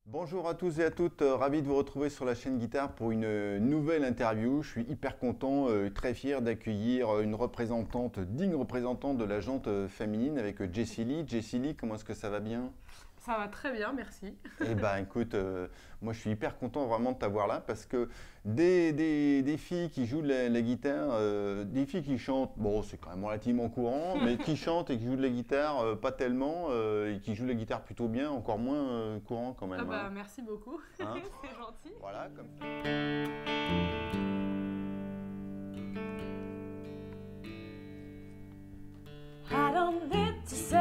Bonjour à tous et à toutes, ravi de vous retrouver sur la chaîne Guitare pour une nouvelle interview. Je suis hyper content, très fier d'accueillir une représentante, digne représentante de la jante féminine avec Jessie Lee. Jessie Lee, comment est-ce que ça va bien? Ça va très bien, merci. Eh ben écoute, moi je suis hyper content vraiment de t'avoir là parce que des filles qui jouent de la guitare, des filles qui chantent, bon c'est quand même relativement courant, mais qui chantent et qui jouent de la guitare, pas tellement, et qui jouent de la guitare plutôt bien, encore moins courant quand Ah même, bah hein. merci beaucoup, Hein. c'est gentil. Voilà, comme ça. I don't live to